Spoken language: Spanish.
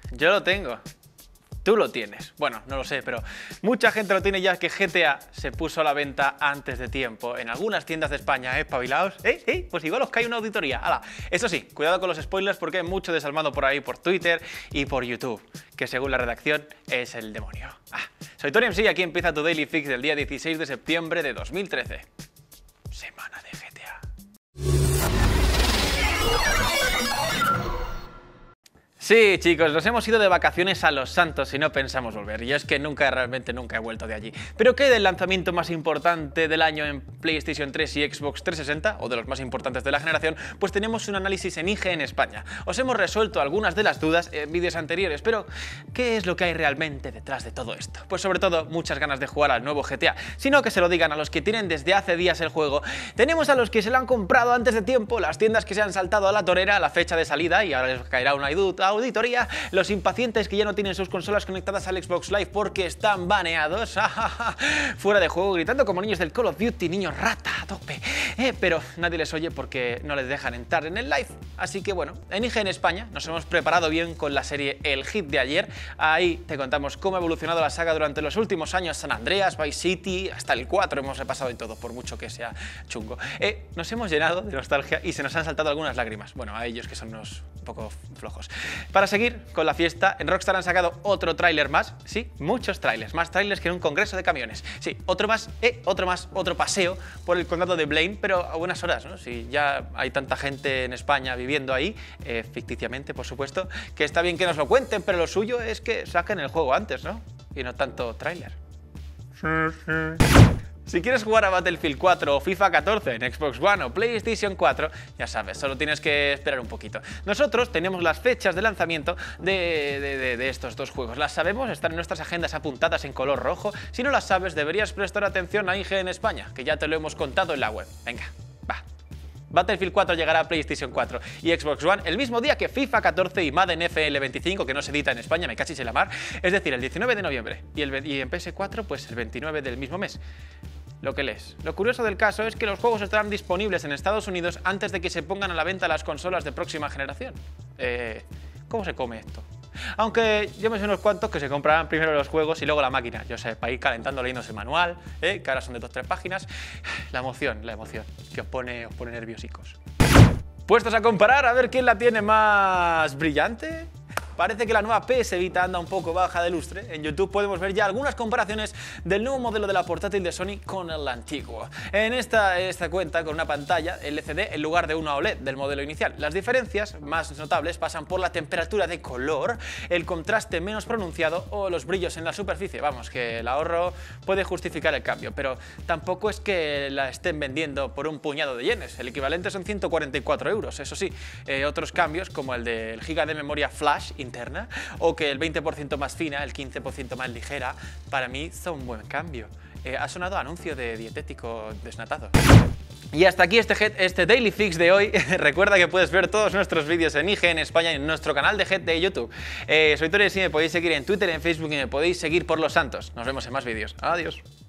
Yo lo tengo. Tú lo tienes. Bueno, no lo sé, pero mucha gente lo tiene ya que GTA se puso a la venta antes de tiempo en algunas tiendas de España, espabilaos. Pues igual os cae una auditoría. ¡Hala! Eso sí, cuidado con los spoilers porque hay mucho desalmado por ahí por Twitter y por YouTube, que según la redacción es el demonio. Soy Tony MC y aquí empieza tu Daily Fix del día 16 de septiembre de 2013. Semana de GTA. Sí, chicos, nos hemos ido de vacaciones a Los Santos y no pensamos volver. Y es que realmente nunca he vuelto de allí. ¿Pero qué del lanzamiento más importante del año en PlayStation 3 y Xbox 360, o de los más importantes de la generación? Pues tenemos un análisis en IGN España. Os hemos resuelto algunas de las dudas en vídeos anteriores, pero ¿qué es lo que hay realmente detrás de todo esto? Pues sobre todo, muchas ganas de jugar al nuevo GTA. Sino que se lo digan a los que tienen desde hace días el juego. Tenemos a los que se lo han comprado antes de tiempo, las tiendas que se han saltado a la torera a la fecha de salida y ahora les caerá una auditoría, los impacientes que ya no tienen sus consolas conectadas al Xbox Live porque están baneados, fuera de juego, gritando como niños del Call of Duty, niños rata a tope, pero nadie les oye porque no les dejan entrar en el live. Así que bueno, en IGN España nos hemos preparado bien con la serie El Hit de ayer. Ahí te contamos cómo ha evolucionado la saga durante los últimos años, San Andreas, Vice City, hasta el 4 hemos repasado y todo, por mucho que sea chungo. Nos hemos llenado de nostalgia y se nos han saltado algunas lágrimas, bueno, a ellos que son unos un poco flojos. Para seguir con la fiesta, en Rockstar han sacado otro tráiler más, sí, muchos tráilers, más tráilers que en un congreso de camiones. Sí, otro más, otro paseo por el condado de Blaine, pero a buenas horas, ¿no? Si ya hay tanta gente en España viviendo ahí, ficticiamente, por supuesto, que está bien que nos lo cuenten, pero lo suyo es que saquen el juego antes, ¿no? Y no tanto tráiler. Si quieres jugar a Battlefield 4 o FIFA 14 en Xbox One o PlayStation 4, ya sabes, solo tienes que esperar un poquito. Nosotros tenemos las fechas de lanzamiento de estos dos juegos. Las sabemos, están en nuestras agendas apuntadas en color rojo. Si no las sabes, deberías prestar atención a IGN España, que ya te lo hemos contado en la web. Venga, va. Battlefield 4 llegará a PlayStation 4 y Xbox One el mismo día que FIFA 14 y Madden NFL 25, que no se edita en España, me cachis en la mar, es decir, el 19 de noviembre, y en PS4 pues el 29 del mismo mes. Lo que lees. Lo curioso del caso es que los juegos estarán disponibles en Estados Unidos antes de que se pongan a la venta las consolas de próxima generación. ¿Cómo se come esto? Aunque yo me sé unos cuantos que se comprarán primero los juegos y luego la máquina. Yo sé, para ir calentando leyéndose el manual, que ahora son de 2-3 páginas. La emoción, que os pone nerviosicos. Puestos a comparar, a ver quién la tiene más brillante. Parece que la nueva PS Vita anda un poco baja de lustre. En YouTube podemos ver ya algunas comparaciones del nuevo modelo de la portátil de Sony con el antiguo. En esta cuenta con una pantalla LCD en lugar de una OLED del modelo inicial. Las diferencias más notables pasan por la temperatura de color, el contraste menos pronunciado o los brillos en la superficie. Vamos, que el ahorro puede justificar el cambio, pero tampoco es que la estén vendiendo por un puñado de yenes. El equivalente son 144 euros. Eso sí, otros cambios como el del giga de memoria flash interna o que el 20% más fina, el 15% más ligera, para mí son un buen cambio. Ha sonado anuncio de dietético desnatado. Y hasta aquí este Daily Fix de hoy. Recuerda que puedes ver todos nuestros vídeos en IGN España y en nuestro canal de Head de YouTube. Soy Tony, me podéis seguir en Twitter, en Facebook y me podéis seguir por Los Santos. Nos vemos en más vídeos. Adiós.